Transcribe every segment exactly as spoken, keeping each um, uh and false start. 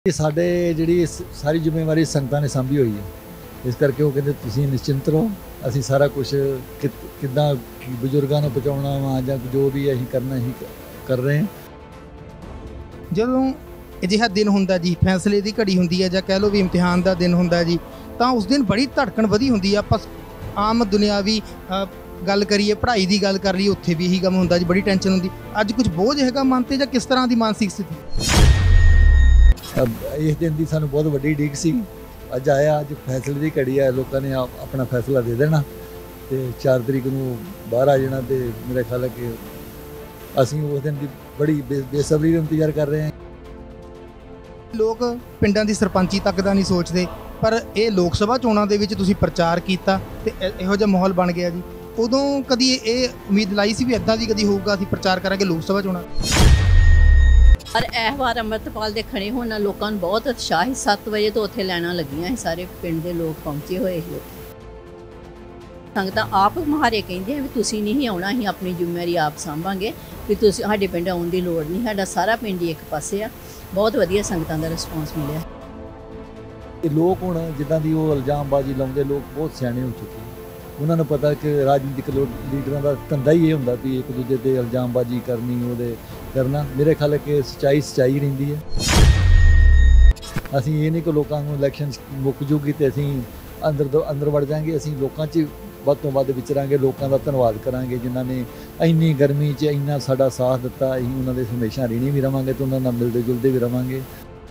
ਸਾਡੇ ਜਿਹੜੀ ਸਾਰੀ ਜ਼ਿੰਮੇਵਾਰੀ ਸੰਗਤਾਂ ਨੇ ਸਾਂਭੀ ਹੋਈ ਹੈ। ਇਸ ਕਰਕੇ ਉਹ ਕਹਿੰਦੇ ਤੁਸੀਂ ਨਿਸ਼ਚਿੰਤ ਰਹੋ, ਅਸੀਂ ਸਾਰਾ ਕੁਝ ਕਿੱਦਾਂ ਬਜ਼ੁਰਗਾਂ ਨੂੰ ਪਹੁੰਚਾਉਣਾ ਵਾ ਜਾਂ ਜੋ ਵੀ ਅਸੀਂ ਕਰਨਾ ਹੀ ਕਰ ਰਹੇ ਹਾਂ। ਜਦੋਂ ਅਜਿਹਾ ਦਿਨ ਹੁੰਦਾ ਜੀ, ਫੈਸਲੇ ਦੀ ਘੜੀ ਹੁੰਦੀ ਹੈ ਜਾਂ ਕਹਿ ਲਓ ਵੀ ਇਮਤਿਹਾਨ ਦਾ ਦਿਨ ਹੁੰਦਾ ਜੀ, ਤਾਂ ਉਸ ਦਿਨ ਬੜੀ ਧੜਕਣ ਵਧੀ ਹੁੰਦੀ ਆ। ਆਪਾਂ ਆਮ ਦੁਨਿਆਵੀ ਗੱਲ ਕਰੀਏ, ਪੜ੍ਹਾਈ ਦੀ ਗੱਲ ਕਰ ਲਈਏ, ਉੱਥੇ ਵੀ ਇਹੀ ਕੰਮ ਹੁੰਦਾ ਜੀ, ਬੜੀ ਟੈਨਸ਼ਨ ਹੁੰਦੀ। ਅੱਜ ਕੁਝ ਬੋਝ ਹੈਗਾ ਮਨ ਤੇ ਜਾਂ ਕਿਸ ਤਰ੍ਹਾਂ ਦੀ ਮਾਨਸਿਕ ਸਥਿਤੀ? ਇਸ ਦਿਨ ਦੀ ਸਾਨੂੰ ਬਹੁਤ ਵੱਡੀ ਉਡੀਕ ਸੀ। ਅੱਜ ਆਇਆ, ਅੱਜ ਫੈਸਲੇ ਦੀ ਘੜੀ ਹੈ, ਲੋਕਾਂ ਨੇ ਆਪਣਾ ਫੈਸਲਾ ਦੇ ਦੇਣਾ ਤੇ ਚਾਰ ਤਰੀਕ ਨੂੰ ਬਾਹਰ ਆ ਜਾਣਾ। ਤੇ ਮੇਰਾ ਖਿਆਲ ਹੈ ਕਿ ਅਸੀਂ ਉਸ ਦਿਨ ਦੀ ਬੜੀ ਬੇਸਬਰੀ ਨਾਲ ਇੰਤਜ਼ਾਰ ਕਰ ਰਹੇ ਹਾਂ। ਲੋਕ ਪਿੰਡਾਂ ਦੀ ਸਰਪੰਚੀ ਤੱਕ ਦਾ ਨਹੀਂ ਸੋਚਦੇ, ਪਰ ਇਹ ਲੋਕ ਸਭਾ ਚੋਣਾਂ ਦੇ ਵਿੱਚ ਤੁਸੀਂ ਪ੍ਰਚਾਰ ਕੀਤਾ ਤੇ ਇਹੋ ਜਿਹਾ ਮਾਹੌਲ ਬਣ ਗਿਆ ਜੀ। ਉਦੋਂ ਕਦੀ ਇਹ ਉਮੀਦ ਲਾਈ ਸੀ ਵੀ ਇੱਦਾਂ ਵੀ ਕਦੀ ਹੋਊਗਾ, ਅਸੀਂ ਪ੍ਰਚਾਰ ਕਰਾਂਗੇ ਲੋਕ ਸਭਾ ਚੋਣਾਂ? ਪਰ ਇਹ ਵਾਰ ਅੰਮ੍ਰਿਤਪਾਲ ਦੇ ਖੜੇ ਹੋਣ ਨਾਲ ਲੋਕਾਂ ਨੂੰ ਬਹੁਤ ਉਤਸ਼ਾਹ ਸੀ। ਸੱਤ ਵਜੇ ਤੋਂ ਉੱਥੇ ਲਾਈਨਾਂ ਲੱਗੀਆਂ ਸੀ, ਸਾਰੇ ਪਿੰਡ ਦੇ ਲੋਕ ਪਹੁੰਚੇ ਹੋਏ ਸੀ। ਸੰਗਤਾਂ ਆਪ ਮੁਹਾਰੇ ਕਹਿੰਦੇ ਆ ਵੀ ਤੁਸੀਂ ਨਹੀਂ ਆਉਣਾ, ਅਸੀਂ ਆਪਣੀ ਜ਼ਿੰਮੇਵਾਰੀ ਆਪ ਸਾਂਭਾਂਗੇ, ਵੀ ਤੁਸੀਂ ਸਾਡੇ ਪਿੰਡ ਆਉਣ ਦੀ ਲੋੜ ਨਹੀਂ, ਸਾਡਾ ਸਾਰਾ ਪਿੰਡ ਹੀ ਇੱਕ ਪਾਸੇ ਆ। ਬਹੁਤ ਵਧੀਆ ਸੰਗਤਾਂ ਦਾ ਰਿਸਪੌਂਸ ਮਿਲਿਆ। ਇਹ ਲੋਕ ਹੁਣ ਜਿੱਦਾਂ ਦੀ ਉਹ ਇਲਜ਼ਾਮਬਾਜ਼ੀ ਲਾਉਂਦੇ, ਲੋਕ ਬਹੁਤ ਸਿਆਣੇ ਹੋ ਚੁੱਕੇ। ਉਹਨਾਂ ਨੂੰ ਪਤਾ ਕਿ ਰਾਜਨੀਤਿਕ ਲੀਡਰਾਂ ਦਾ ਧੰਦਾ ਹੀ ਇਹ ਹੁੰਦਾ ਵੀ ਇੱਕ ਦੂਜੇ 'ਤੇ ਇਲਜ਼ਾਮਬਾਜ਼ੀ ਕਰਨੀ, ਉਹਦੇ ਕਰਨਾ। ਮੇਰੇ ਖਿਆਲ ਹੈ ਕਿ ਸੱਚਾਈ ਸੱਚਾਈ ਰਹਿੰਦੀ ਹੈ। ਅਸੀਂ ਇਹ ਨਹੀਂ ਕਿ ਲੋਕਾਂ ਨੂੰ ਇਲੈਕਸ਼ਨ ਮੁੱਕ ਜੂਗੀ ਅਤੇ ਅਸੀਂ ਅੰਦਰ ਤੋਂ ਅੰਦਰ ਵੜ ਜਾਵਾਂਗੇ। ਅਸੀਂ ਲੋਕਾਂ 'ਚ ਵੱਧ ਤੋਂ ਵੱਧ ਵਿਚਰਾਂਗੇ, ਲੋਕਾਂ ਦਾ ਧੰਨਵਾਦ ਕਰਾਂਗੇ ਜਿਨ੍ਹਾਂ ਨੇ ਇੰਨੀ ਗਰਮੀ 'ਚ ਇੰਨਾ ਸਾਡਾ ਸਾਥ ਦਿੱਤਾ। ਅਸੀਂ ਉਹਨਾਂ ਦੇ ਹਮੇਸ਼ਾ ঋਣੀ ਵੀ ਰਵਾਂਗੇ ਅਤੇ ਉਹਨਾਂ ਨਾਲ ਮਿਲਦੇ ਜੁਲਦੇ ਵੀ ਰਵਾਂਗੇ।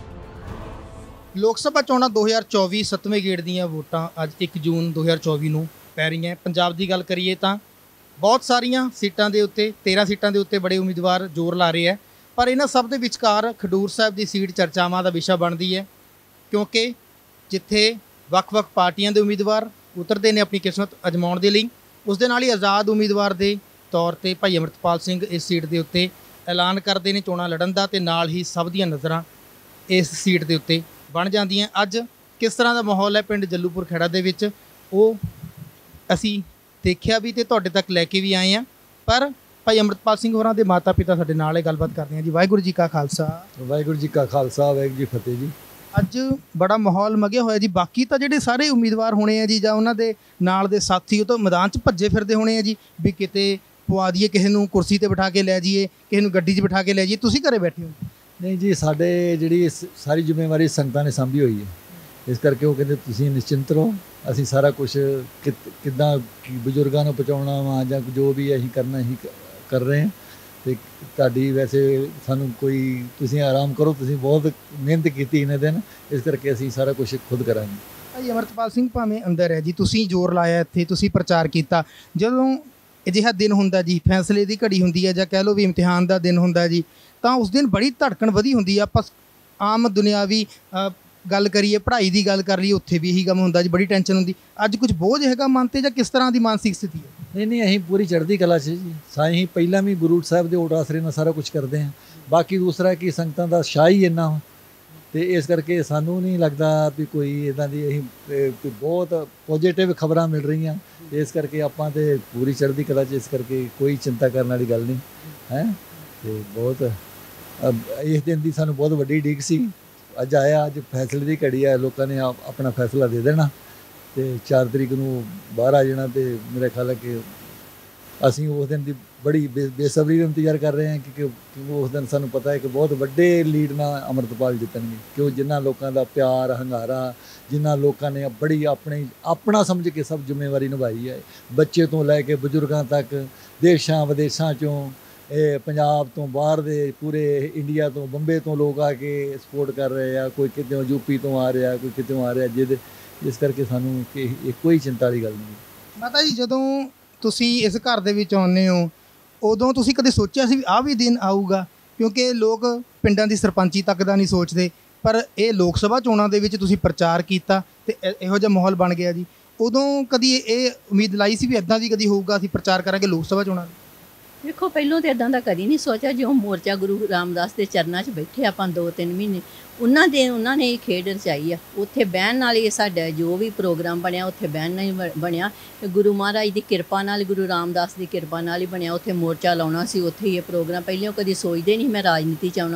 ਲੋਕ ਸਭਾ ਚੋਣਾਂ ਦੋ ਹਜ਼ਾਰ ਚੌਵੀ ਸੱਤਵੇਂ ਗੇੜ ਦੀਆਂ ਵੋਟਾਂ ਅੱਜ ਇੱਕ ਜੂਨ ਦੋ ਹਜ਼ਾਰ ਚੌਵੀ ਨੂੰ ਪੈ ਰਹੀਆਂ। ਪੰਜਾਬ ਦੀ ਗੱਲ ਕਰੀਏ ਤਾਂ ਬਹੁਤ ਸਾਰੀਆਂ ਸੀਟਾਂ ਦੇ ਉੱਤੇ, ਤੇਰ੍ਹਾਂ ਸੀਟਾਂ ਦੇ ਉੱਤੇ ਬੜੇ ਉਮੀਦਵਾਰ ਜ਼ੋਰ ਲਾ ਰਹੇ ਹੈ। ਪਰ ਇਹਨਾਂ ਸਭ ਦੇ ਵਿਚਕਾਰ ਖਡੂਰ ਸਾਹਿਬ ਦੀ ਸੀਟ ਚਰਚਾਵਾਂ ਦਾ ਵਿਸ਼ਾ ਬਣਦੀ ਹੈ, ਕਿਉਂਕਿ ਜਿੱਥੇ ਵੱਖ-ਵੱਖ ਪਾਰਟੀਆਂ ਦੇ ਉਮੀਦਵਾਰ ਉਤਰਦੇ ਨੇ ਆਪਣੀ ਕਿਸਮਤ ਅਜਮਾਉਣ ਦੇ ਲਈ, ਉਸ ਦੇ ਨਾਲ ਹੀ ਆਜ਼ਾਦ ਉਮੀਦਵਾਰ ਦੇ ਤੌਰ 'ਤੇ ਭਾਈ ਅੰਮ੍ਰਿਤਪਾਲ ਸਿੰਘ ਇਸ ਸੀਟ ਦੇ ਉੱਤੇ ਐਲਾਨ ਕਰਦੇ ਨੇ ਚੋਣਾਂ ਲੜਨ ਦਾ, ਅਤੇ ਨਾਲ ਹੀ ਸਭ ਦੀਆਂ ਨਜ਼ਰਾਂ ਇਸ ਸੀਟ ਦੇ ਉੱਤੇ ਬਣ ਜਾਂਦੀਆਂ। ਅੱਜ ਕਿਸ ਤਰ੍ਹਾਂ ਦਾ ਮਾਹੌਲ ਹੈ ਪਿੰਡ ਜੱਲੂਪੁਰ ਖੇੜਾ ਦੇ ਵਿੱਚ, ਉਹ ਅਸੀਂ ਦੇਖਿਆ ਵੀ ਤੇ ਤੁਹਾਡੇ ਤੱਕ ਲੈ ਕੇ ਵੀ ਆਏ ਹਾਂ। ਪਰ ਭਾਈ ਅੰਮ੍ਰਿਤਪਾਲ ਸਿੰਘ ਹੋਰਾਂ ਦੇ ਮਾਤਾ ਪਿਤਾ ਸਾਡੇ ਨਾਲ ਇਹ ਗੱਲਬਾਤ ਕਰਦੇ ਹਾਂ ਜੀ। ਵਾਹਿਗੁਰੂ ਜੀ ਕਾ ਖਾਲਸਾ। ਵਾਹਿਗੁਰੂ ਜੀ ਕਾ ਖਾਲਸਾ, ਵਾਹਿਗੁਰੂ ਜੀ ਫਤਿਹ ਜੀ। ਅੱਜ ਬੜਾ ਮਾਹੌਲ ਮਗਿਆ ਹੋਇਆ ਜੀ। ਬਾਕੀ ਤਾਂ ਜਿਹੜੇ ਸਾਰੇ ਉਮੀਦਵਾਰ ਹੋਣੇ ਆ ਜੀ, ਜਾਂ ਉਹਨਾਂ ਦੇ ਨਾਲ ਦੇ ਸਾਥੀ, ਉਹ ਤਾਂ ਮੈਦਾਨ 'ਚ ਭੱਜੇ ਫਿਰਦੇ ਹੋਣੇ ਆ ਜੀ, ਵੀ ਕਿਤੇ ਪਵਾ ਦਈਏ, ਕਿਸੇ ਨੂੰ ਕੁਰਸੀ 'ਤੇ ਬਿਠਾ ਕੇ ਲੈ ਜਾਈਏ, ਕਿਸੇ ਨੂੰ ਗੱਡੀ 'ਚ ਬਿਠਾ ਕੇ ਲੈ ਜਾਈਏ। ਤੁਸੀਂ ਘਰੇ ਬੈਠੇ ਹੋ? ਨਹੀਂ ਜੀ, ਸਾਡੇ ਜਿਹੜੀ ਸਾਰੀ ਜ਼ਿੰਮੇਵਾਰੀ ਸੰਗਤਾਂ ਨੇ ਸਾਂਭੀ ਹੋਈ ਹੈ। ਇਸ ਕਰਕੇ ਉਹ ਕਹਿੰਦੇ ਤੁਸੀਂ ਨਿਸ਼ਚਿੰਤ ਰਹੋ, ਅਸੀਂ ਸਾਰਾ ਕੁਝ ਕਿੱਦਾਂ ਬਜ਼ੁਰਗਾਂ ਨੂੰ ਪਹੁੰਚਾਉਣਾ ਵਾ ਜਾਂ ਜੋ ਵੀ ਅਸੀਂ ਕਰਨਾ ਹੀ ਕਰ ਰਹੇ ਹਾਂ। ਅਤੇ ਤੁਹਾਡੀ ਵੈਸੇ ਸਾਨੂੰ ਕੋਈ, ਤੁਸੀਂ ਆਰਾਮ ਕਰੋ, ਤੁਸੀਂ ਬਹੁਤ ਮਿਹਨਤ ਕੀਤੀ ਇਹਨਾਂ ਦਿਨ, ਇਸ ਕਰਕੇ ਅਸੀਂ ਸਾਰਾ ਕੁਝ ਖੁਦ ਕਰਾਂਗੇ। ਭਾਈ ਅੰਮ੍ਰਿਤਪਾਲ ਸਿੰਘ ਭਾਵੇਂ ਅੰਦਰ ਹੈ ਜੀ, ਤੁਸੀਂ ਜ਼ੋਰ ਲਾਇਆ ਇੱਥੇ, ਤੁਸੀਂ ਪ੍ਰਚਾਰ ਕੀਤਾ। ਜਦੋਂ ਅਜਿਹਾ ਦਿਨ ਹੁੰਦਾ ਜੀ, ਫੈਸਲੇ ਦੀ ਘੜੀ ਹੁੰਦੀ ਹੈ ਜਾਂ ਕਹਿ ਲਓ ਵੀ ਇਮਤਿਹਾਨ ਦਾ ਦਿਨ ਹੁੰਦਾ ਜੀ, ਤਾਂ ਉਸ ਦਿਨ ਬੜੀ ਧੜਕਣ ਵਧੀ ਹੁੰਦੀ ਆ। ਆਪਾਂ ਆਮ ਦੁਨਿਆਵੀ ਗੱਲ ਕਰੀਏ, ਪੜ੍ਹਾਈ ਦੀ ਗੱਲ ਕਰ ਲਈਏ, ਉੱਥੇ ਵੀ ਇਹੀ ਕੰਮ ਹੁੰਦਾ ਜੀ, ਬੜੀ ਟੈਨਸ਼ਨ ਹੁੰਦੀ। ਅੱਜ ਕੁਝ ਬੋਝ ਹੈਗਾ ਮਨ ਤੇ ਜਾਂ ਕਿਸ ਤਰ੍ਹਾਂ ਦੀ ਮਾਨਸਿਕ ਸਥਿਤੀ ਹੈ? ਨਹੀਂ ਨਹੀਂ, ਅਸੀਂ ਪੂਰੀ ਚੜ੍ਹਦੀ ਕਲਾ 'ਚ ਜੀ। ਅਸੀਂ ਪਹਿਲਾਂ ਵੀ ਗੁਰੂ ਸਾਹਿਬ ਦੇ ਓਟ ਆਸਰੇ ਨਾਲ ਸਾਰਾ ਕੁਝ ਕਰਦੇ ਹਾਂ। ਬਾਕੀ ਦੂਸਰਾ ਕਿ ਸੰਗਤਾਂ ਦਾ ਸ਼ਾਹ ਹੀ ਇੰਨਾ, ਅਤੇ ਇਸ ਕਰਕੇ ਸਾਨੂੰ ਨਹੀਂ ਲੱਗਦਾ ਵੀ ਕੋਈ ਇੱਦਾਂ ਦੀ ਅਸੀਂ ਬਹੁਤ ਪੋਜ਼ੀਟਿਵ ਖਬਰਾਂ ਮਿਲ ਰਹੀਆਂ। ਇਸ ਕਰਕੇ ਆਪਾਂ ਤਾਂ ਪੂਰੀ ਚੜ੍ਹਦੀ ਕਲਾ 'ਚ, ਇਸ ਕਰਕੇ ਕੋਈ ਚਿੰਤਾ ਕਰਨ ਵਾਲੀ ਗੱਲ ਨਹੀਂ ਹੈ। ਅਤੇ ਬਹੁਤ ਇਸ ਦਿਨ ਦੀ ਸਾਨੂੰ ਬਹੁਤ ਵੱਡੀ ਉਡੀਕ ਸੀ। ਅੱਜ ਆਇਆ, ਅੱਜ ਫੈਸਲੇ ਦੀ ਘੜੀ ਹੈ, ਲੋਕਾਂ ਨੇ ਆਪਣਾ ਫੈਸਲਾ ਦੇ ਦੇਣਾ ਅਤੇ ਚਾਰ ਤਰੀਕ ਨੂੰ ਬਾਹਰ ਆ ਜਾਣਾ। ਅਤੇ ਮੇਰਾ ਖਿਆਲ ਹੈ ਕਿ ਅਸੀਂ ਉਸ ਦਿਨ ਦੀ ਬੜੀ ਬੇ ਬੇਸਬਰੀ ਨਾਲ ਇੰਤਜ਼ਾਰ ਕਰ ਰਹੇ ਹਾਂ, ਕਿਉਂਕਿ ਉਸ ਦਿਨ ਸਾਨੂੰ ਪਤਾ ਹੈ ਕਿ ਬਹੁਤ ਵੱਡੇ ਲੀਡ ਨਾਲ ਅੰਮ੍ਰਿਤਪਾਲ ਜਿੱਤਣਗੇ। ਕਿਉਂ ਜਿਨ੍ਹਾਂ ਲੋਕਾਂ ਦਾ ਪਿਆਰ ਹੰਗਾਰਾ, ਜਿਨ੍ਹਾਂ ਲੋਕਾਂ ਨੇ ਬੜੀ ਆਪਣੀ ਆਪਣਾ ਸਮਝ ਕੇ ਸਭ ਜ਼ਿੰਮੇਵਾਰੀ ਨਿਭਾਈ ਹੈ, ਬੱਚੇ ਤੋਂ ਲੈ ਕੇ ਬਜ਼ੁਰਗਾਂ ਤੱਕ, ਦੇਸ਼ਾਂ ਵਿਦੇਸ਼ਾਂ 'ਚੋਂ, ਇਹ ਪੰਜਾਬ ਤੋਂ ਬਾਹਰ ਦੇ, ਪੂਰੇ ਇੰਡੀਆ ਤੋਂ, ਬੰਬੇ ਤੋਂ ਲੋਕ ਆ ਕੇ ਸਪੋਰਟ ਕਰ ਰਹੇ ਆ। ਕੋਈ ਕਿਤੋਂ ਯੂਪੀ ਤੋਂ ਆ ਰਿਹਾ, ਕੋਈ ਕਿਤੋਂ ਆ ਰਿਹਾ, ਜਿਹਦੇ ਇਸ ਕਰਕੇ ਸਾਨੂੰ ਕਿ ਇਹ ਕੋਈ ਚਿੰਤਾ ਵਾਲੀ ਗੱਲ ਨਹੀਂ। ਮਾਤਾ ਜੀ, ਜਦੋਂ ਤੁਸੀਂ ਇਸ ਘਰ ਦੇ ਵਿੱਚ ਆਉਂਦੇ ਹੋ, ਉਦੋਂ ਤੁਸੀਂ ਕਦੇ ਸੋਚਿਆ ਸੀ ਵੀ ਆਹ ਵੀ ਦਿਨ ਆਊਗਾ? ਕਿਉਂਕਿ ਲੋਕ ਪਿੰਡਾਂ ਦੀ ਸਰਪੰਚੀ ਤੱਕ ਦਾ ਨਹੀਂ ਸੋਚਦੇ, ਪਰ ਇਹ ਲੋਕ ਸਭਾ ਚੋਣਾਂ ਦੇ ਵਿੱਚ ਤੁਸੀਂ ਪ੍ਰਚਾਰ ਕੀਤਾ ਤੇ ਇਹੋ ਜਿਹਾ ਮਾਹੌਲ ਬਣ ਗਿਆ ਜੀ। ਉਦੋਂ ਕਦੀ ਇਹ ਉਮੀਦ ਲਾਈ ਸੀ ਵੀ ਇੱਦਾਂ ਵੀ ਕਦੀ ਹੋਊਗਾ, ਅਸੀਂ ਪ੍ਰਚਾਰ ਕਰਾਂਗੇ ਲੋਕ ਸਭਾ ਚੋਣਾਂ? ਦੇਖੋ, ਪਹਿਲੋਂ ਤਾਂ ਇੱਦਾਂ ਦਾ ਕਦੀ ਨਹੀਂ ਸੋਚਿਆ। ਜਿਉਂ ਮੋਰਚਾ ਗੁਰੂ ਰਾਮਦਾਸ ਦੇ ਚਰਨਾਂ 'ਚ ਬੈਠੇ ਆਪਾਂ ਦੋ ਤਿੰਨ ਮਹੀਨੇ, ਉਹਨਾਂ ਦੇ ਉਹਨਾਂ ਨੇ ਇਹ ਖੇਡ ਰਚਾਈ ਆ। ਉੱਥੇ ਬਹਿਣ ਨਾਲ ਹੀ ਸਾਡਾ ਜੋ ਵੀ ਪ੍ਰੋਗਰਾਮ ਬਣਿਆ, ਉੱਥੇ ਬਹਿਣ ਨਾਲ ਹੀ ਬਣਿਆ। ਗੁਰੂ ਮਹਾਰਾਜ ਦੀ ਕਿਰਪਾ ਨਾਲ, ਗੁਰੂ ਰਾਮਦਾਸ ਦੀ ਕਿਰਪਾ ਨਾਲ ਹੀ ਬਣਿਆ। ਉੱਥੇ ਮੋਰਚਾ ਲਾਉਣਾ ਸੀ, ਉੱਥੇ ਹੀ ਇਹ ਪ੍ਰੋਗਰਾਮ। ਪਹਿਲਾਂ ਕਦੀ ਸੋਚਦੇ ਨਹੀਂ ਮੈਂ ਰਾਜਨੀਤੀ 'ਚ ਆਉਣਾ।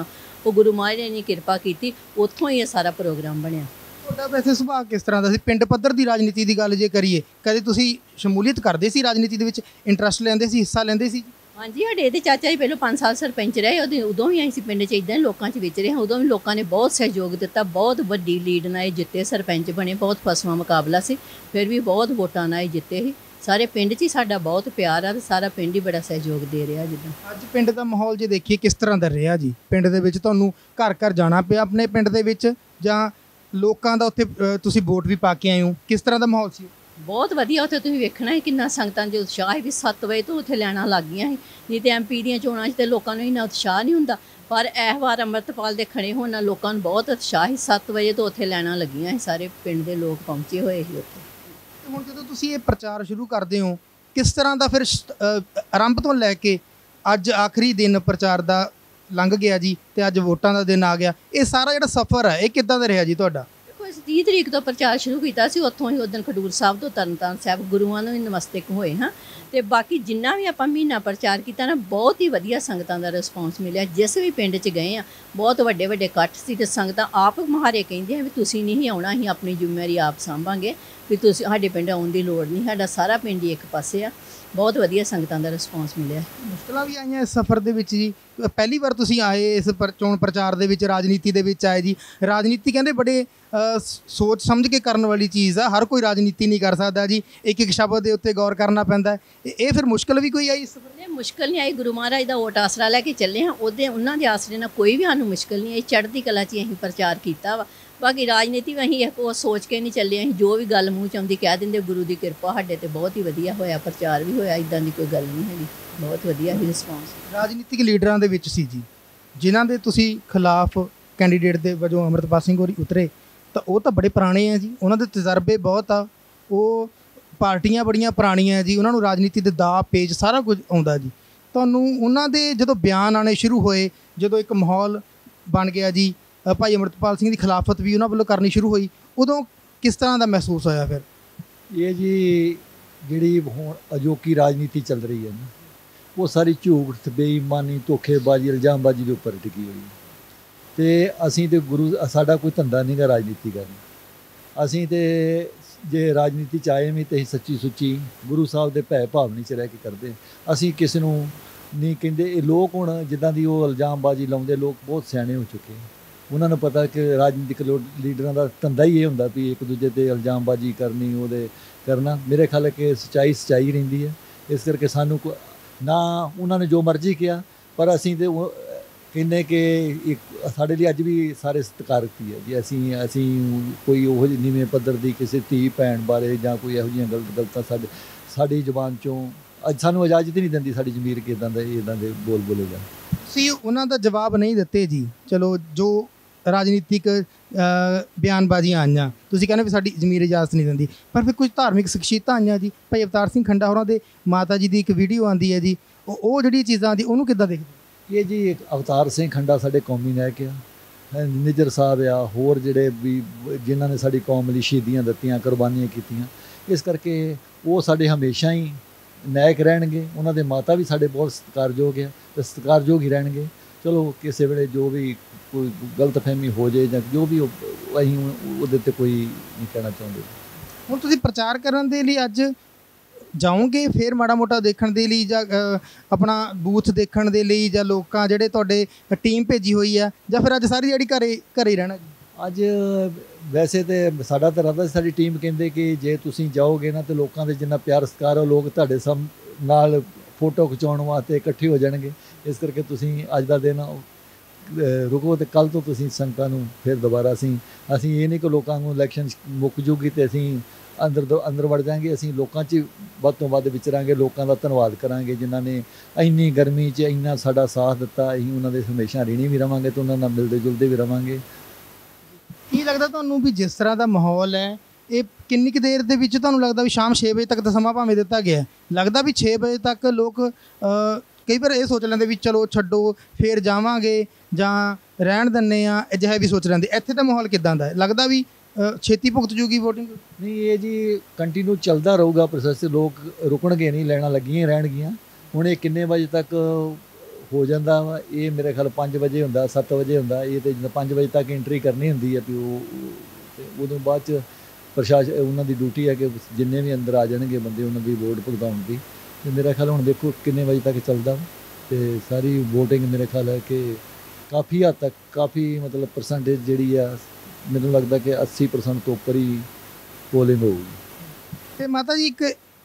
ਉਹ ਗੁਰੂ ਮਹਾਰਾਜ ਨੇ ਇੰਨੀ ਕਿਰਪਾ ਕੀਤੀ, ਉੱਥੋਂ ਹੀ ਇਹ ਸਾਰਾ ਪ੍ਰੋਗਰਾਮ ਬਣਿਆ। ਤੁਹਾਡਾ ਵੈਸੇ ਸੁਭਾਅ ਕਿਸ ਤਰ੍ਹਾਂ ਦਾ ਸੀ? ਪਿੰਡ ਪੱਧਰ ਦੀ ਰਾਜਨੀਤੀ ਦੀ ਗੱਲ ਜੇ ਕਰੀਏ, ਕਦੇ ਤੁਸੀਂ ਸ਼ਮੂਲੀਅਤ ਕਰਦੇ ਸੀ ਰਾਜਨੀਤੀ ਦੇ ਵਿੱਚ, ਇੰਟਰਸਟ ਲੈਂਦੇ ਸੀ, ਹਿੱਸਾ ਲੈਂਦੇ ਸੀ? ਹਾਂਜੀ, ਸਾਡੇ ਇਹਦੇ ਚਾਚਾ ਜੀ ਪਹਿਲਾਂ ਪੰਜ ਸਾਲ ਸਰਪੰਚ ਰਹੇ, ਉਹਦੇ ਉਦੋਂ ਵੀ ਅਸੀਂ ਪਿੰਡ 'ਚ ਇੱਦਾਂ ਹੀ ਲੋਕਾਂ 'ਚ ਵਿਚਰੇ ਹਾਂ। ਉਦੋਂ ਵੀ ਲੋਕਾਂ ਨੇ ਬਹੁਤ ਸਹਿਯੋਗ ਦਿੱਤਾ, ਬਹੁਤ ਵੱਡੀ ਲੀਡ ਨਾਲ ਇਹ ਜਿੱਤੇ, ਸਰਪੰਚ ਬਣੇ, ਬਹੁਤ ਫਸਵਾਂ ਮੁਕਾਬਲਾ ਸੀ, ਫਿਰ ਵੀ ਬਹੁਤ ਵੋਟਾਂ ਨਾਲ ਇਹ ਜਿੱਤੇ ਸੀ। ਸਾਰੇ ਪਿੰਡ 'ਚ ਹੀ ਸਾਡਾ ਬਹੁਤ ਪਿਆਰ ਆ ਤੇ ਸਾਰਾ ਪਿੰਡ ਹੀ ਬੜਾ ਸਹਿਯੋਗ ਦੇ ਰਿਹਾ। ਜਿੱਦਾਂ ਅੱਜ ਪਿੰਡ ਦਾ ਮਾਹੌਲ ਜੇ ਦੇਖੀਏ ਕਿਸ ਤਰ੍ਹਾਂ ਦਾ ਰਿਹਾ ਜੀ? ਪਿੰਡ ਦੇ ਵਿੱਚ ਤੁਹਾਨੂੰ ਘਰ ਘਰ ਜਾਣਾ ਪਿਆ ਆਪਣੇ ਪਿੰਡ ਦੇ ਵਿੱਚ, ਜਾਂ ਲੋਕਾਂ ਦਾ ਉੱਥੇ ਅ, ਤੁਸੀਂ ਵੋਟ ਵੀ ਪਾ ਕੇ ਆਏ ਹੋ, ਕਿਸ ਤਰ੍ਹਾਂ ਦਾ ਮਾਹੌਲ ਸੀ? ਬਹੁਤ ਵਧੀਆ, ਉੱਥੇ ਤੁਸੀਂ ਵੇਖਣਾ ਹੈ ਕਿੰਨਾ ਸੰਗਤਾਂ 'ਚ ਉਤਸ਼ਾਹ ਹੈ ਵੀ ਸੱਤ ਵਜੇ ਤੋਂ ਉੱਥੇ ਲੈਣਾ ਲੱਗ ਗਈਆਂ ਸੀ। ਨਹੀਂ ਤੇ ਐਮ ਪੀ ਦੀਆਂ ਚੋਣਾਂ 'ਚ ਤੇ ਲੋਕਾਂ ਨੂੰ ਇੰਨਾ ਉਤਸ਼ਾਹ ਨਹੀਂ ਹੁੰਦਾ, ਪਰ ਇਸ ਵਾਰ ਅੰਮ੍ਰਿਤਪਾਲ ਦੇ ਖੜੇ ਹੋਣ ਨਾਲ ਲੋਕਾਂ ਨੂੰ ਬਹੁਤ ਉਤਸ਼ਾਹ ਸੀ। ਸੱਤ ਵਜੇ ਤੋਂ ਉੱਥੇ ਲੈਣਾ ਲੱਗੀਆਂ ਸੀ, ਸਾਰੇ ਪਿੰਡ ਦੇ ਲੋਕ ਪਹੁੰਚੇ ਹੋਏ ਸੀ ਉੱਥੇ। ਤੇ ਹੁਣ ਜਦੋਂ ਤੁਸੀਂ ਇਹ ਪ੍ਰਚਾਰ ਸ਼ੁਰੂ ਕਰਦੇ ਹੋ, ਕਿਸ ਤਰ੍ਹਾਂ ਦਾ ਫਿਰ ਸ਼- ਅ, ਆਰੰਭ ਤੋਂ ਲੈ ਕੇ ਅੱਜ ਆਖਰੀ ਦਿਨ ਪ੍ਰਚਾਰ ਦਾ ਲੰਘ ਗਿਆ ਜੀ, ਤੇ ਅੱਜ ਵੋਟਾਂ ਦਾ ਦਿਨ ਆ ਗਿਆ, ਇਹ ਸਾਰਾ ਜਿਹੜਾ ਸਫ਼ਰ ਹੈ ਇਹ ਕਿੱਦਾਂ ਦਾ ਰਿਹਾ ਜੀ ਤੁਹਾਡਾ? ਦੇਖੋ, ਅਸੀਂ ਤੀਹ ਤਰੀਕ ਤੋਂ ਪ੍ਰਚਾਰ ਸ਼ੁਰੂ ਕੀਤਾ ਸੀ, ਉੱਥੋਂ ਹੀ ਉਦੋਂ ਖਡੂਰ ਸਾਹਿਬ ਤੋਂ ਤਰਨਤਾਰਨ ਸਾਹਿਬ ਗੁਰੂਆਂ ਨੂੰ ਵੀ ਨਮਸਤਕ ਹੋਏ ਹਾਂ। ਤੇ ਬਾਕੀ ਜਿੰਨਾ ਵੀ ਆਪਾਂ ਮਹੀਨਾ ਪ੍ਰਚਾਰ ਕੀਤਾ ਨਾ, ਬਹੁਤ ਹੀ ਵਧੀਆ ਸੰਗਤਾਂ ਦਾ ਰਿਸਪੌਂਸ ਮਿਲਿਆ। ਜਿਸ ਵੀ ਪਿੰਡ 'ਚ ਗਏ ਆ, ਬਹੁਤ ਵੱਡੇ ਵੱਡੇ ਇਕੱਠ ਸੀ, ਤੇ ਸੰਗਤਾਂ ਆਪ ਮੁਹਾਰੇ ਕਹਿੰਦੀਆਂ ਵੀ ਤੁਸੀਂ ਨਹੀਂ ਆਉਣਾ, ਅਸੀਂ ਆਪਣੀ ਜ਼ਿੰਮੇਵਾਰੀ ਆਪ ਸਾਂਭਾਂਗੇ, ਵੀ ਤੁਸੀਂ ਸਾਡੇ ਪਿੰਡ ਆਉਣ ਦੀ ਲੋੜ ਨਹੀਂ, ਸਾਡਾ ਸਾਰਾ ਪਿੰਡ ਹੀ ਇੱਕ ਪਾਸੇ ਆ। ਬਹੁਤ ਵਧੀਆ ਸੰਗਤਾਂ ਦਾ ਰਿਸਪੌਂਸ ਮਿਲਿਆ। ਮੁਸ਼ਕਲਾਂ ਵੀ ਆਈਆਂ ਇਸ ਸਫ਼ਰ ਦੇ ਵਿੱਚ ਜੀ? ਪਹਿਲੀ ਵਾਰ ਤੁਸੀਂ ਆਏ ਇਸ ਪਰ ਚੋਣ ਪ੍ਰਚਾਰ ਦੇ ਵਿੱਚ, ਰਾਜਨੀਤੀ ਦੇ ਵਿੱਚ ਆਏ ਜੀ। ਰਾਜਨੀਤੀ ਕਹਿੰਦੇ ਬੜੇ ਅ, ਸੋਚ ਸਮਝ ਕੇ ਕਰਨ ਵਾਲੀ ਚੀਜ਼ ਆ, ਹਰ ਕੋਈ ਰਾਜਨੀਤੀ ਨਹੀਂ ਕਰ ਸਕਦਾ ਜੀ, ਇੱਕ ਇੱਕ ਸ਼ਬਦ ਦੇ ਉੱਤੇ ਗੌਰ ਕਰਨਾ ਪੈਂਦਾ ਹੈ। ਇਹ ਇਹ ਫਿਰ ਮੁਸ਼ਕਲ ਵੀ ਕੋਈ ਆਈ ਇਸ ਸਫ਼ਰ? ਨਹੀਂ, ਮੁਸ਼ਕਲ ਨਹੀਂ ਆਈ। ਗੁਰੂ ਮਹਾਰਾਜ ਦਾ ਓਟ ਆਸਰਾ ਲੈ ਕੇ ਚੱਲੇ ਹਾਂ, ਉਹਦੇ ਉਹਨਾਂ ਦੇ ਆਸਰੇ ਨਾਲ ਕੋਈ ਵੀ ਸਾਨੂੰ ਮੁਸ਼ਕਲ ਨਹੀਂ ਆਈ। ਚੜ੍ਹਦੀ ਕਲਾ 'ਚ ਹੀ ਅਸੀਂ ਪ੍ਰਚਾਰ ਕੀਤਾ ਵਾ। ਬਾਕੀ ਰਾਜਨੀਤੀ ਵੀ ਅਸੀਂ ਉਹ ਸੋਚ ਕੇ ਨਹੀਂ ਚੱਲੇ, ਅਸੀਂ ਜੋ ਵੀ ਗੱਲ ਮੂੰਹ 'ਚ ਆਉਂਦੀ ਕਹਿ ਦਿੰਦੇ। ਗੁਰੂ ਦੀ ਕਿਰਪਾ ਸਾਡੇ ਤੇ ਬਹੁਤ ਹੀ ਵਧੀਆ ਹੋਇਆ, ਪ੍ਰਚਾਰ ਵੀ ਹੋਇਆ, ਇੱਦਾਂ ਦੀ ਕੋਈ ਗੱਲ ਨਹੀਂ ਹੈਗੀ, ਬਹੁਤ ਵਧੀਆ ਹੀ ਰਿਸਪੌਂਸ। ਰਾਜਨੀਤਿਕ ਲੀਡਰਾਂ ਦੇ ਵਿੱਚ ਸੀ ਜੀ, ਜਿਨ੍ਹਾਂ ਦੇ ਤੁਸੀਂ ਖਿਲਾਫ ਕੈਂਡੀਡੇਟ ਦੇ ਵਜੋਂ ਅੰਮ੍ਰਿਤਪਾਲ ਸਿੰਘ ਹੋਰੀ ਉਤਰੇ, ਤਾਂ ਉਹ ਤਾਂ ਬੜੇ ਪੁਰਾਣੇ ਆ ਜੀ, ਉਹਨਾਂ ਦੇ ਤਜਰਬੇ ਬਹੁਤ ਆ, ਉਹ ਪਾਰਟੀਆਂ ਬੜੀਆਂ ਪੁਰਾਣੀਆਂ ਜੀ, ਉਹਨਾਂ ਨੂੰ ਰਾਜਨੀਤੀ ਦੇ ਦਾਅ ਪੇਚ ਸਾਰਾ ਕੁਝ ਆਉਂਦਾ ਜੀ। ਤੁਹਾਨੂੰ ਉਹਨਾਂ ਦੇ ਜਦੋਂ ਬਿਆਨ ਆਉਣੇ ਸ਼ੁਰੂ ਹੋਏ, ਜਦੋਂ ਇੱਕ ਮਾਹੌਲ ਬਣ ਗਿਆ ਜੀ, ਅ, ਭਾਈ ਅੰਮ੍ਰਿਤਪਾਲ ਸਿੰਘ ਦੀ ਖਿਲਾਫਤ ਵੀ ਉਹਨਾਂ ਵੱਲੋਂ ਕਰਨੀ ਸ਼ੁਰੂ ਹੋਈ, ਉਦੋਂ ਕਿਸ ਤਰ੍ਹਾਂ ਦਾ ਮਹਿਸੂਸ ਹੋਇਆ ਫਿਰ? ਇਹ ਜੀ ਜਿਹੜੀ ਹੁਣ ਅਜੋਕੀ ਰਾਜਨੀਤੀ ਚੱਲ ਰਹੀ ਹੈ ਨਾ, ਉਹ ਸਾਰੀ ਝੂਠ, ਬੇਈਮਾਨੀ, ਧੋਖੇਬਾਜ਼ੀ, ਇਲਜ਼ਾਮਬਾਜ਼ੀ ਦੇ ਉੱਪਰ ਟਿਕੀ ਹੋਈ ਹੈ। ਤੇ ਅਸੀਂ ਤੇ ਗੁਰੂ, ਸਾਡਾ ਕੋਈ ਧੰਦਾ ਨਹੀਂ ਗਾ ਰਾਜਨੀਤੀ ਕਰਨਾ। ਅਸੀਂ ਤੇ ਜੇ ਰਾਜਨੀਤੀ 'ਚ ਆਏ ਵੀ ਤੇ ਅਸੀਂ ਸੱਚੀ ਸੁੱਚੀ ਗੁਰੂ ਸਾਹਿਬ ਦੇ ਭੈ ਭਾਵਨੀ 'ਚ ਰਹਿ ਕੇ ਕਰਦੇ। ਅਸੀਂ ਕਿਸੇ ਨੂੰ ਨਹੀਂ ਕਹਿੰਦੇ। ਇਹ ਲੋਕ ਹੁਣ ਜਿੱਦਾਂ ਦੀ ਉਹ ਇਲਜ਼ਾਮਬਾਜ਼ੀ ਲਾਉਂਦੇ, ਲੋਕ ਬਹੁਤ ਸਿਆਣੇ ਹੋ ਚੁੱਕੇ, ਉਹਨਾਂ ਨੂੰ ਪਤਾ ਕਿ ਰਾਜਨੀਤਿਕ ਲੀਡਰਾਂ ਦਾ ਧੰਦਾ ਹੀ ਇਹ ਹੁੰਦਾ ਵੀ ਇੱਕ ਦੂਜੇ 'ਤੇ ਇਲਜ਼ਾਮਬਾਜ਼ੀ ਕਰਨੀ, ਉਹਦੇ ਕਰਨਾ। ਮੇਰੇ ਖਿਆਲ ਹੈ ਕਿ ਸੱਚਾਈ ਸੱਚਾਈ ਰਹਿੰਦੀ ਹੈ। ਇਸ ਕਰਕੇ ਸਾਨੂੰ ਨਾ ਉਹਨਾਂ ਨੇ ਜੋ ਮਰਜ਼ੀ ਕਿਹਾ, ਪਰ ਅਸੀਂ ਤੇ ਉਹ ਕਹਿੰਦੇ ਕਿ ਇੱਕ ਸਾਡੇ ਲਈ ਅੱਜ ਵੀ ਸਾਰੇ ਸਤਿਕਾਰਤ ਹੀ ਹੈ ਜੀ। ਅਸੀਂ ਅਸੀਂ ਕੋਈ ਉਹ ਜਿਹੀ ਨੀਵੇਂ ਪੱਧਰ ਦੀ ਕਿਸੇ ਧੀ ਭੈਣ ਬਾਰੇ ਜਾਂ ਕੋਈ ਇਹੋ ਜਿਹੀਆਂ ਗਲਤ ਗਲਤਾਂ ਸਾਡੇ ਸਾਡੀ ਜ਼ੁਬਾਨ 'ਚੋਂ ਅੱਜ ਸਾਨੂੰ ਇਜਾਜ਼ਤ ਹੀ ਨਹੀਂ ਦਿੰਦੀ ਸਾਡੀ ਜ਼ਮੀਰ ਕਿ ਇੱਦਾਂ ਦੇ ਇੱਦਾਂ ਦੇ ਬੋਲ ਬੋਲੇ ਜਾਣ। ਤੁਸੀਂ ਉਹਨਾਂ ਦਾ ਜਵਾਬ ਨਹੀਂ ਦਿੱਤੇ ਜੀ, ਚਲੋ ਜੋ ਰਾਜਨੀਤਿਕ ਬਿਆਨਬਾਜ਼ੀਆਂ ਆਈਆਂ, ਤੁਸੀਂ ਕਹਿੰਦੇ ਵੀ ਸਾਡੀ ਜ਼ਮੀਰ ਇਜਾਜ਼ਤ ਨਹੀਂ ਦਿੰਦੀ, ਪਰ ਫਿਰ ਕੁਝ ਧਾਰਮਿਕ ਸ਼ਖਸੀਅਤਾਂ ਆਈਆਂ ਜੀ। ਭਾਈ ਅਵਤਾਰ ਸਿੰਘ ਖੰਡਾ ਹੋਰਾਂ ਦੇ ਮਾਤਾ ਜੀ ਦੀ ਇੱਕ ਵੀਡੀਓ ਆਉਂਦੀ ਹੈ ਜੀ, ਉਹ ਉਹ ਜਿਹੜੀ ਚੀਜ਼ਾਂ ਆਉਂਦੀ ਉਹਨੂੰ ਕਿੱਦਾਂ ਦੇਖਦੇ? ਇਹ ਜੀ ਇੱਕ ਅਵਤਾਰ ਸਿੰਘ ਖੰਡਾ ਸਾਡੇ ਕੌਮੀ ਨਾਇਕ ਆ, ਨਿੱਜਰ ਸਾਹਿਬ ਆ, ਹੋਰ ਜਿਹੜੇ ਵੀ ਜਿਨ੍ਹਾਂ ਨੇ ਸਾਡੀ ਕੌਮ ਲਈ ਸ਼ਹੀਦੀਆਂ ਦਿੱਤੀਆਂ, ਕੁਰਬਾਨੀਆਂ ਕੀਤੀਆਂ, ਇਸ ਕਰਕੇ ਉਹ ਸਾਡੇ ਹਮੇਸ਼ਾ ਹੀ ਨਾਇਕ ਰਹਿਣਗੇ। ਉਹਨਾਂ ਦੇ ਮਾਤਾ ਵੀ ਸਾਡੇ ਬਹੁਤ ਸਤਿਕਾਰਯੋਗ ਆ ਤੇ ਸਤਿਕਾਰਯੋਗ ਹੀ ਰਹਿਣਗੇ। ਚਲੋ ਕਿਸੇ ਵੇਲੇ ਜੋ ਵੀ ਕੋਈ ਗਲਤਫਹਿਮੀ ਹੋ ਜਾਏ ਜਾਂ ਜੋ ਵੀ, ਅਸੀਂ ਉਹਦੇ 'ਤੇ ਕੋਈ ਨਹੀਂ ਕਹਿਣਾ ਚਾਹੁੰਦੇ। ਹੁਣ ਤੁਸੀਂ ਪ੍ਰਚਾਰ ਕਰਨ ਦੇ ਲਈ ਅੱਜ ਜਾਓਗੇ ਫਿਰ ਮਾੜਾ ਮੋਟਾ ਦੇਖਣ ਦੇ ਲਈ, ਜਾਂ ਆਪਣਾ ਬੂਥ ਦੇਖਣ ਦੇ ਲਈ, ਜਾਂ ਲੋਕਾਂ ਜਿਹੜੇ ਤੁਹਾਡੇ ਟੀਮ ਭੇਜੀ ਹੋਈ ਆ, ਜਾਂ ਫਿਰ ਅੱਜ ਸਾਰੀ ਜਿਹੜੀ ਘਰੇ ਘਰੇ ਹੀ ਰਹਿਣਾ ਜੀ? ਅੱਜ ਵੈਸੇ ਤਾਂ ਸਾਡਾ ਤਾਂ ਇਰਾਦਾ ਸੀ, ਸਾਡੀ ਟੀਮ ਕਹਿੰਦੇ ਕਿ ਜੇ ਤੁਸੀਂ ਜਾਓਗੇ ਨਾ ਤਾਂ ਲੋਕਾਂ ਦੇ ਜਿੰਨਾ ਪਿਆਰ ਸਤਿਕਾਰ ਉਹ ਲੋਕ ਤੁਹਾਡੇ ਸਮ ਨਾਲ ਫੋਟੋ ਖਿਚਾਉਣ ਵਾਸਤੇ ਇਕੱਠੇ ਹੋ ਜਾਣਗੇ। ਇਸ ਕਰਕੇ ਤੁਸੀਂ ਅੱਜ ਦਾ ਦਿਨ ਰੁਕੋ ਤੇ ਕੱਲ੍ਹ ਤੋਂ ਤੁਸੀਂ ਸੰਗਤਾਂ ਨੂੰ ਫਿਰ ਦੁਬਾਰਾ ਅਸੀਂ ਅਸੀਂ ਇਹ ਨਹੀਂ ਕਿ ਲੋਕਾਂ ਨੂੰ ਇਲੈਕਸ਼ਨ ਮੁੱਕ ਜੂਗੀ ਤੇ ਅਸੀਂ ਅੰਦਰ ਅੰਦਰ ਵੜ ਜਾਵਾਂਗੇ। ਅਸੀਂ ਲੋਕਾਂ 'ਚ ਵੱਧ ਤੋਂ ਵੱਧ ਵਿਚਰਾਂਗੇ, ਲੋਕਾਂ ਦਾ ਧੰਨਵਾਦ ਕਰਾਂਗੇ ਜਿਨ੍ਹਾਂ ਨੇ ਇੰਨੀ ਗਰਮੀ 'ਚ ਇੰਨਾ ਸਾਡਾ ਸਾਥ ਦਿੱਤਾ। ਅਸੀਂ ਉਹਨਾਂ ਦੇ ਹਮੇਸ਼ਾ ঋਣੀ ਵੀ ਰਵਾਂਗੇ ਤੇ ਉਹਨਾਂ ਨਾਲ ਮਿਲਦੇ ਜੁਲਦੇ ਵੀ ਰਵਾਂਗੇ। ਕੀ ਲੱਗਦਾ ਤੁਹਾਨੂੰ ਵੀ ਜਿਸ ਤਰ੍ਹਾਂ ਦਾ ਮਾਹੌਲ ਹੈ, ਇਹ ਕਿੰਨੀ ਕੁ ਦੇਰ ਦੇ ਵਿੱਚ ਤੁਹਾਨੂੰ ਲੱਗਦਾ ਵੀ ਸ਼ਾਮ ਛੇ ਵਜੇ ਤੱਕ ਦਾ ਸਮਾਂ ਭਾਵੇਂ ਦਿੱਤਾ ਗਿਆ, ਲੱਗਦਾ ਵੀ ਛੇ ਵਜੇ ਤੱਕ ਲੋਕ ਕਈ ਵਾਰ ਇਹ ਸੋਚ ਲੈਂਦੇ ਵੀ ਚਲੋ ਛੱਡੋ ਫਿਰ ਜਾਵਾਂਗੇ ਜਾਂ ਰਹਿਣ ਦਿੰਦੇ ਆ, ਅਜਿਹਾ ਵੀ ਸੋਚ ਲੈਂਦੇ। ਇੱਥੇ ਦਾ ਮਾਹੌਲ ਕਿੱਦਾਂ ਦਾ ਹੈ? ਲੱਗਦਾ ਵੀ ਛੇਤੀ ਭੁਗਤ ਜੂਗੀ ਵੋਟਿੰਗ? ਨਹੀਂ, ਇਹ ਜੀ ਕੰਟੀਨਿਊ ਚੱਲਦਾ ਰਹੂਗਾ ਪ੍ਰੋਸੈਸ। ਲੋਕ ਰੁਕਣਗੇ ਨਹੀਂ, ਲੈਣਾ ਲੱਗੀਆਂ ਰਹਿਣਗੀਆਂ। ਹੁਣ ਇਹ ਕਿੰਨੇ ਵਜੇ ਤੱਕ ਹੋ ਜਾਂਦਾ ਵਾ। ਇਹ ਮੇਰੇ ਖਿਆਲ ਪੰਜ ਵਜੇ ਹੁੰਦਾ, ਸੱਤ ਵਜੇ ਹੁੰਦਾ। ਇਹ ਤੇ ਜਦੋਂ ਪੰਜ ਵਜੇ ਤੱਕ ਐਂਟਰੀ ਕਰਨੀ ਹੁੰਦੀ ਹੈ ਵੀ ਉਹ ਤੇ ਉਦੋਂ ਬਾਅਦ 'ਚ ਪ੍ਰਸ਼ਾਸਨ ਉਹਨਾਂ ਦੀ ਡਿਊਟੀ ਹੈ ਕਿ ਜਿੰਨੇ ਵੀ ਅੰਦਰ ਆ ਜਾਣਗੇ ਬੰਦੇ ਉਹਨਾਂ ਦੀ ਵੋਟ ਭੁਗਤਾਉਣ ਦੀ। ਤੇ ਮੇਰਾ ਖਿਆਲ ਹੁਣ ਦੇਖੋ ਕਿੰਨੇ ਵਜੇ ਤੱਕ ਚੱਲਦਾ ਵਾ। ਤੇ ਸਾਰੀ ਵੋਟਿੰਗ ਮੇਰੇ ਖਿਆਲ ਹੈ ਕਿ ਕਾਫੀ ਹੱਦ ਤੱਕ ਕਾਫੀ ਮਤਲਬ ਪਰਸੈਂਟੇਜ ਜਿਹੜੀ ਆ ਮੈਨੂੰ ਲੱਗਦਾ ਕਿ ਅੱਸੀ ਪਰਸੈਂਟ ਤੋਂ ਉੱਪਰ ਹੀ ਪੋਲਿੰਗ ਹੋਊਗੀ। ਤੇ ਮਾਤਾ ਜੀ ਇੱਕ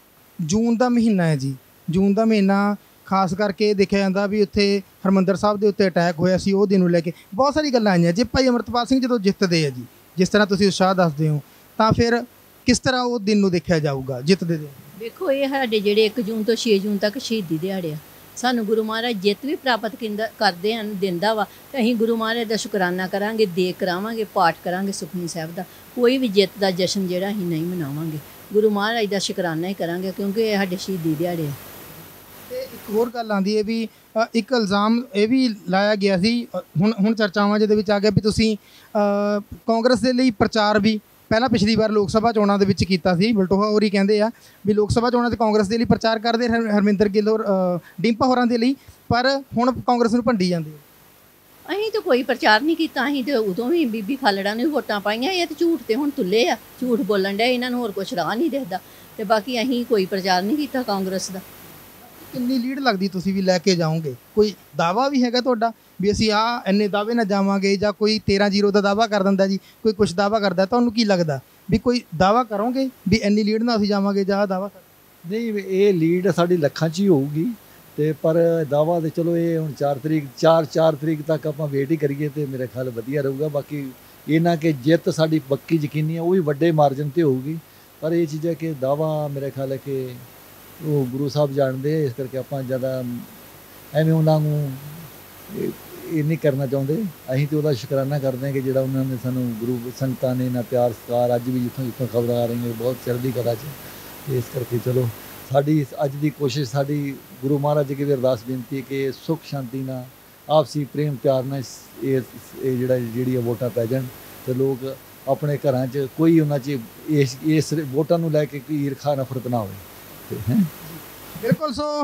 ਜੂਨ ਦਾ ਮਹੀਨਾ ਹੈ ਜੀ, ਜੂਨ ਦਾ ਮਹੀਨਾ ਖਾਸ ਕਰਕੇ ਦੇਖਿਆ ਜਾਂਦਾ ਵੀ ਉੱਥੇ ਹਰਿਮੰਦਰ ਸਾਹਿਬ ਦੇ ਉੱਤੇ ਅਟੈਕ ਹੋਇਆ ਸੀ, ਉਹ ਦਿਨ ਨੂੰ ਲੈ ਕੇ ਬਹੁਤ ਸਾਰੀ ਗੱਲਾਂ ਆਈਆਂ। ਜੇ ਭਾਈ ਅਮਰਤਪਾਲ ਸਿੰਘ ਜਦੋਂ ਜਿੱਤਦੇ ਆ ਜੀ, ਜਿਸ ਤਰ੍ਹਾਂ ਤੁਸੀਂ ਉਤਸ਼ਾਹ ਦੱਸਦੇ ਹੋ, ਤਾਂ ਫਿਰ ਕਿਸ ਤਰ੍ਹਾਂ ਉਹ ਦਿਨ ਨੂੰ ਦੇਖਿਆ ਜਾਊਗਾ ਜਿੱਤਦੇ ਦੇ? ਵੇਖੋ ਇਹ ਸਾਡੇ ਜਿਹੜੇ ਇੱਕ ਜੂਨ ਤੋਂ ਛੇ ਜੂਨ ਤੱਕ ਸ਼ਹੀਦੀ ਦਿਹਾੜੇ ਆ, ਸਾਨੂੰ ਗੁਰੂ ਮਹਾਰਾਜ ਜਿੱਤ ਵੀ ਪ੍ਰਾਪਤ ਕਿੰਦਾ ਕਰਦੇ ਹਨ ਦਿੰਦਾ ਵਾ, ਤੇ ਅਸੀਂ ਗੁਰੂ ਮਹਾਰਾਜ ਦਾ ਸ਼ੁਕਰਾਨਾ ਕਰਾਂਗੇ, ਦੇਗ ਕਰਾਵਾਂਗੇ, ਪਾਠ ਕਰਾਂਗੇ ਸੁਖਮਨੀ ਸਾਹਿਬ ਦਾ। ਕੋਈ ਵੀ ਜਿੱਤ ਦਾ ਜਸ਼ਨ ਜਿਹੜਾ ਅਸੀਂ ਨਹੀਂ ਮਨਾਵਾਂਗੇ, ਗੁਰੂ ਮਹਾਰਾਜ ਦਾ ਸ਼ੁਕਰਾਨਾ ਹੀ ਕਰਾਂਗੇ, ਕਿਉਂਕਿ ਇਹ ਸਾਡੇ ਸ਼ਹੀਦੀ ਦਿਹਾੜੇ ਆ। ਤੇ ਇੱਕ ਹੋਰ ਗੱਲ ਆਉਂਦੀ ਹੈ ਵੀ ਅ, ਇੱਕ ਇਲਜ਼ਾਮ ਇਹ ਵੀ ਲਾਇਆ ਗਿਆ ਸੀ, ਅ, ਹੁਣ ਹੁਣ ਚਰਚਾਵਾਂ ਜਿਹਦੇ ਵਿੱਚ ਆ ਗਿਆ ਵੀ ਤੁਸੀਂ ਅ, ਕਾਂਗਰਸ ਦੇ ਲਈ ਪ੍ਰਚਾਰ ਵੀ ਪਹਿਲਾਂ ਪਿਛਲੀ ਵਾਰ ਲੋਕ ਸਭਾ ਚੋਣਾਂ ਦੇ ਵਿੱਚ ਕੀਤਾ ਸੀ। ਬਲਟੋਹਾ ਹੋਰੀ ਕਹਿੰਦੇ ਆ ਵੀ ਲੋਕ ਸਭਾ ਚੋਣਾਂ 'ਤੇ ਕਾਂਗਰਸ ਦੇ ਲਈ ਪ੍ਰਚਾਰ ਕਰਦੇ ਹਰ- ਹਰਮਿੰਦਰ ਗਿੱਲ ਔਰ ਅ, ਡਿੰਪਾ ਹੋਰਾਂ ਦੇ ਲਈ, ਪਰ ਹੁਣ ਕਾਂਗਰਸ ਨੂੰ ਭੰਡੀ ਜਾਂਦੇ ਆ। ਅਸੀਂ ਤਾਂ ਕੋਈ ਪ੍ਰਚਾਰ ਨਹੀਂ ਕੀਤਾ, ਅਸੀਂ ਤੇ ਉਦੋਂ ਵੀ ਬੀਬੀ ਖਾਲੜਾ ਨੂੰ ਵੀ ਵੋਟਾਂ ਪਾਈਆਂ। ਇਹ ਤਾਂ ਝੂਠ ਤੇ ਹੁਣ ਤੁੱਲੇ ਆ, ਝੂਠ ਬੋਲਣ ਡਿਆ, ਇਹਨਾਂ ਨੂੰ ਹੋਰ ਕੁਛ ਰਾਹ ਨਹੀਂ ਦਿਖਦਾ। ਤੇ ਬਾਕੀ ਅਸੀਂ ਕੋਈ ਪ੍ਰਚਾਰ ਨਹੀਂ ਕੀਤਾ ਕਾਂਗਰਸ ਦਾ। ਕਿੰਨੀ ਲੀਡ ਲੱਗਦੀ ਤੁਸੀਂ ਵੀ ਲੈ ਕੇ ਜਾਓਗੇ? ਕੋਈ ਦਾਵਾ ਵੀ ਹੈਗਾ ਤੁਹਾਡਾ ਵੀ ਅਸੀਂ ਆ ਇੰਨੇ ਦਾਅਵੇ ਨਾਲ ਜਾਵਾਂਗੇ, ਜਾਂ ਕੋਈ ਤੇਰਾਂ ਜ਼ੀਰੋ ਦਾ ਦਾਵਾ ਕਰ ਦਿੰਦਾ ਜੀ, ਕੋਈ ਕੁਛ ਦਾਵਾ ਕਰਦਾ, ਤੁਹਾਨੂੰ ਕੀ ਲੱਗਦਾ ਵੀ ਕੋਈ ਦਾਵਾ ਕਰੋਗੇ ਵੀ ਇੰਨੀ ਲੀਡ ਨਾਲ ਅਸੀਂ ਜਾਵਾਂਗੇ ਜਾਂ ਦਾਵਾ? ਨਹੀਂ ਇਹ ਲੀਡ ਸਾਡੀ ਲੱਖਾਂ 'ਚ ਹੀ ਹੋਊਗੀ। ਤੇ ਪਰ ਦਾਵਾ ਤੇ ਚਲੋ ਇਹ ਹੁਣ ਚਾਰ ਤਰੀਕ ਚਾਰ ਚਾਰ ਤਰੀਕ ਤੱਕ ਆਪਾਂ ਵੇਟ ਹੀ ਕਰੀਏ ਤੇ ਮੇਰੇ ਖਿਆਲ ਵਧੀਆ ਰਹੂਗਾ। ਬਾਕੀ ਇਹ ਨਾ ਕਿ ਜਿੱਤ ਸਾਡੀ ਪੱਕੀ ਯਕੀਨੀ ਹੈ, ਉਹ ਵੀ ਵੱਡੇ ਮਾਰਜਨ ਤੇ ਹੋਊਗੀ। ਪਰ ਇਹ ਚੀਜ਼ਾਂ ਕਿ ਦਾਵਾ ਮੇਰੇ ਖਿਆਲ ਹੈ ਕਿ ਉਹ ਗੁਰੂ ਸਾਹਿਬ ਜਾਣਦੇ, ਇਸ ਕਰਕੇ ਆਪਾਂ ਜ਼ਿਆਦਾ ਐਵੇਂ ਉਹਨਾਂ ਨੂੰ ਇਹ ਇਹ ਨਹੀਂ ਕਰਨਾ ਚਾਹੁੰਦੇ। ਅਸੀਂ ਤਾਂ ਉਹਦਾ ਸ਼ੁਕਰਾਨਾ ਕਰਦੇ ਹਾਂ ਕਿ ਜਿਹੜਾ ਉਹਨਾਂ ਨੇ ਸਾਨੂੰ ਗੁਰੂ ਸੰਗਤਾਂ ਨੇ ਨਾ ਪਿਆਰ ਸਤਿਕਾਰ, ਅੱਜ ਵੀ ਜਿੱਥੋਂ ਜਿੱਥੋਂ ਖਬਰਾਂ ਆ ਰਹੀਆਂ ਬਹੁਤ ਚੜ੍ਹਦੀ ਕਲਾ 'ਚ। ਤੇ ਇਸ ਕਰਕੇ ਚਲੋ ਸਾਡੀ ਅੱਜ ਦੀ ਕੋਸ਼ਿਸ਼, ਸਾਡੀ ਗੁਰੂ ਮਹਾਰਾਜ ਅੱਗੇ ਵੀ ਅਰਦਾਸ ਬੇਨਤੀ ਹੈ ਕਿ ਸੁੱਖ ਸ਼ਾਂਤੀ ਨਾਲ, ਆਪਸੀ ਪ੍ਰੇਮ ਪਿਆਰ ਨਾਲ ਇਸ- ਇਹ ਇਹ ਜਿਹੜਾ ਜਿਹੜੀਆਂ ਵੋਟਾਂ ਪੈ ਜਾਣ ਤੇ ਲੋਕ ਆਪਣੇ ਘਰਾਂ 'ਚ ਕੋਈ ਉਹਨਾਂ 'ਚ ਇਸ ਇਸ ਵੋਟਾਂ ਨੂੰ ਲੈ ਕੇ ਕੋਈ ਈਰਖਾ ਨਫ਼ਰਤ ਨਾ ਹੋਵੇ। ਤੇ ਹੈਂ ਬਿਲਕੁਲ। ਸੋ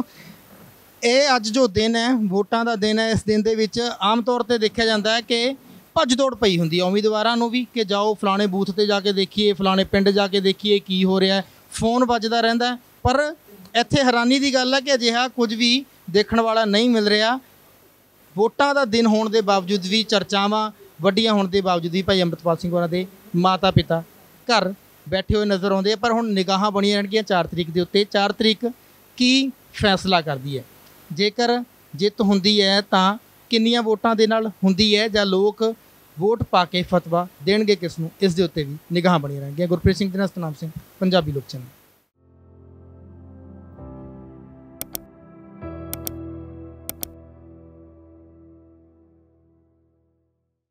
ਇਹ ਅੱਜ ਜੋ ਦਿਨ ਹੈ, ਵੋਟਾਂ ਦਾ ਦਿਨ ਹੈ, ਇਸ ਦਿਨ ਦੇ ਵਿੱਚ ਆਮ ਤੌਰ ਤੇ ਦੇਖਿਆ ਜਾਂਦਾ ਹੈ ਕਿ ਭੱਜ ਦੌੜ ਪਈ ਹੁੰਦੀ ਹੈ ਉਮੀਦਵਾਰਾਂ ਨੂੰ ਵੀ ਕਿ ਜਾਓ ਫਲਾਣੇ ਬੂਥ ਤੇ ਜਾ ਕੇ ਦੇਖੀਏ, ਫਲਾਣੇ ਪਿੰਡ ਜਾ ਕੇ ਦੇਖੀਏ ਕੀ ਹੋ ਰਿਹਾ, ਫੋਨ ਵੱਜਦਾ ਰਹਿੰਦਾ ਹੈ। ਪਰ ਇੱਥੇ ਹੈਰਾਨੀ ਦੀ ਗੱਲ ਹੈ ਕਿ ਅਜਿਹਾ ਕੁਝ ਵੀ ਦੇਖਣ ਵਾਲਾ ਨਹੀਂ ਮਿਲ ਰਿਹਾ। ਵੋਟਾਂ ਦਾ ਦਿਨ ਹੋਣ ਦੇ ਬਾਵਜੂਦ ਵੀ, ਚਰਚਾਵਾਂ ਵੱਡੀਆਂ ਹੋਣ ਦੇ ਬਾਵਜੂਦ ਵੀ ਭਾਈ ਅੰਮ੍ਰਿਤਪਾਲ ਸਿੰਘ ਹੋਰਾਂ ਦੇ ਮਾਤਾ ਪਿਤਾ ਘਰ ਬੈਠੇ ਹੋਏ ਨਜ਼ਰ ਆਉਂਦੇ ਆ। ਪਰ ਹੁਣ ਨਿਗਾਹਾਂ ਬਣੀਆਂ ਰਹਿਣਗੀਆਂ ਚਾਰ ਤਰੀਕ ਦੇ ਉੱਤੇ। ਚਾਰ ਤਰੀਕ ਕੀ ਫੈਸਲਾ ਕਰਦੀ ਹੈ? ਜੇਕਰ ਜਿੱਤ ਹੁੰਦੀ ਹੈ ਤਾਂ ਕਿੰਨੀਆਂ ਵੋਟਾਂ ਦੇ ਨਾਲ ਹੁੰਦੀ ਹੈ, ਜਾਂ ਲੋਕ ਵੋਟ ਪਾ ਕੇ ਫਤਵਾ ਦੇਣਗੇ ਕਿਸ ਨੂੰ, ਇਸ ਦੇ ਉੱਤੇ ਵੀ ਨਿਗਾਹਾਂ ਬਣੀਆਂ ਰਹਿਣਗੀਆਂ। ਗੁਰਪ੍ਰੀਤ ਸਿੰਘ ਦੇ ਨਾਲ ਸਤਨਾਮ ਸਿੰਘ, ਪੰਜਾਬੀ ਲੋਕ ਚੈਨਲ।